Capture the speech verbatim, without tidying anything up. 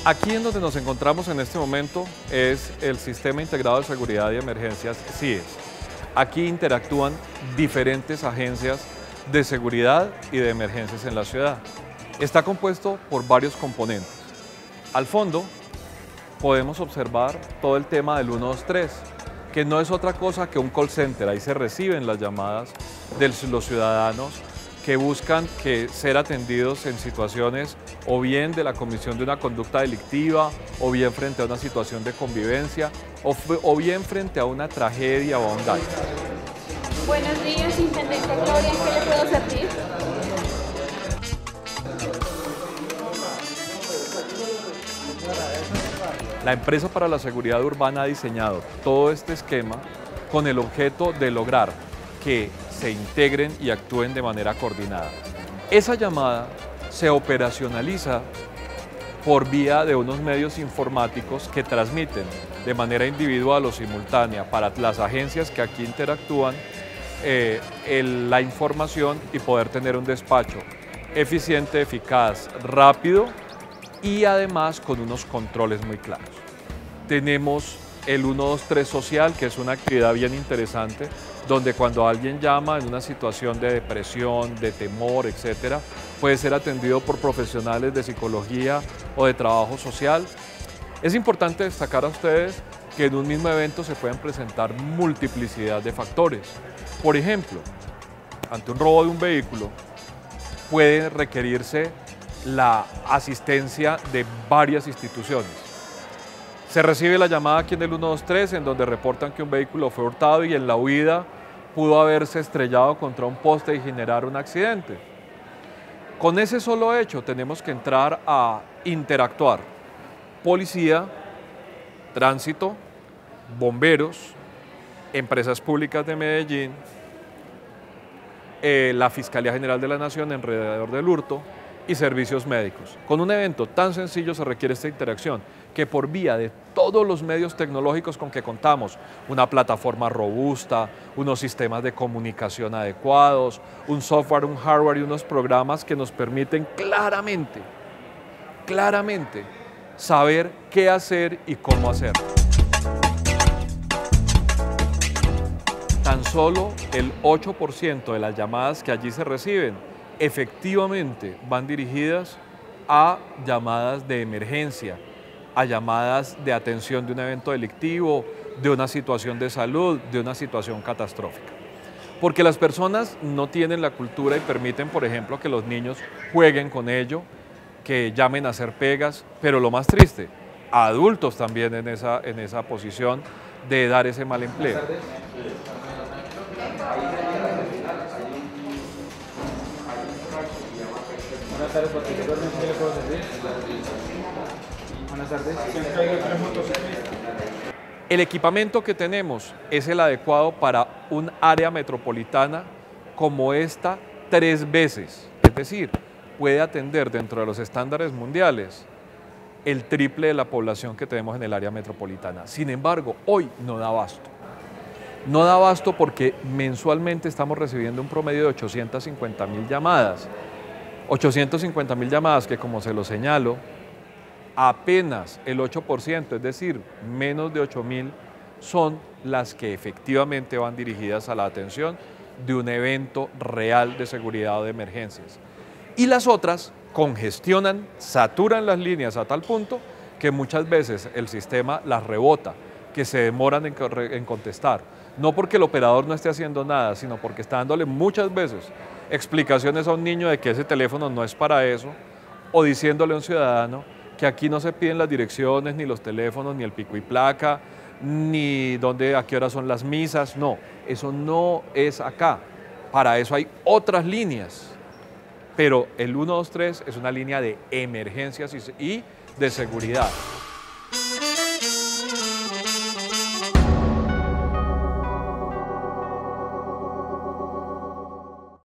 Aquí en donde nos encontramos en este momento es el Sistema Integrado de Seguridad y Emergencias C I E S. Aquí interactúan diferentes agencias de seguridad y de emergencias en la ciudad. Está compuesto por varios componentes. Al fondo podemos observar todo el tema del uno dos tres, que no es otra cosa que un call center. Ahí se reciben las llamadas de los ciudadanos que buscan que ser atendidos en situaciones o bien de la comisión de una conducta delictiva, o bien frente a una situación de convivencia, o, o bien frente a una tragedia o a un daño. Buenos días, Intendente Gloria, ¿en qué le puedo servir? La Empresa para la Seguridad Urbana ha diseñado todo este esquema con el objeto de lograr que se integren y actúen de manera coordinada. Esa llamada se operacionaliza por vía de unos medios informáticos que transmiten de manera individual o simultánea para las agencias que aquí interactúan eh, el, la información y poder tener un despacho eficiente, eficaz, rápido y además con unos controles muy claros. Tenemos el uno dos tres social, que es una actividad bien interesante, donde cuando alguien llama en una situación de depresión, de temor, etcétera, puede ser atendido por profesionales de psicología o de trabajo social. Es importante destacar a ustedes que en un mismo evento se pueden presentar multiplicidad de factores. Por ejemplo, ante un robo de un vehículo, puede requerirse la asistencia de varias instituciones. Se recibe la llamada aquí en el uno dos tres, en donde reportan que un vehículo fue hurtado y en la huida pudo haberse estrellado contra un poste y generar un accidente. Con ese solo hecho tenemos que entrar a interactuar policía, tránsito, bomberos, empresas públicas de Medellín, eh, la Fiscalía General de la Nación alrededor del hurto y servicios médicos. Con un evento tan sencillo se requiere esta interacción, que por vía de todos los medios tecnológicos con que contamos, una plataforma robusta, unos sistemas de comunicación adecuados, un software, un hardware y unos programas que nos permiten claramente, claramente saber qué hacer y cómo hacerlo. Tan solo el ocho por ciento de las llamadas que allí se reciben efectivamente van dirigidas a llamadas de emergencia, a llamadas de atención de un evento delictivo, de una situación de salud, de una situación catastrófica. Porque las personas no tienen la cultura y permiten, por ejemplo, que los niños jueguen con ello, que llamen a hacer pegas, pero lo más triste, a adultos también en esa, en esa posición de dar ese mal empleo. Buenas tardes, ¿por qué le puedo servir? Buenas tardes, siempre hay tres motociclistas. El equipamiento que tenemos es el adecuado para un área metropolitana como esta tres veces, es decir, puede atender dentro de los estándares mundiales el triple de la población que tenemos en el área metropolitana. Sin embargo, hoy no da abasto. No da abasto porque mensualmente estamos recibiendo un promedio de ochocientas cincuenta mil llamadas. ochocientas cincuenta mil llamadas que, como se lo señalo, apenas el ocho por ciento, es decir, menos de ocho mil, son las que efectivamente van dirigidas a la atención de un evento real de seguridad o de emergencias. Y las otras congestionan, saturan las líneas a tal punto que muchas veces el sistema las rebota, que se demoran en, en contestar. No porque el operador no esté haciendo nada, sino porque está dándole muchas veces explicaciones a un niño de que ese teléfono no es para eso, o diciéndole a un ciudadano que aquí no se piden las direcciones, ni los teléfonos, ni el pico y placa, ni dónde, a qué hora son las misas. No, eso no es acá. Para eso hay otras líneas. Pero el uno dos tres es una línea de emergencias y de seguridad.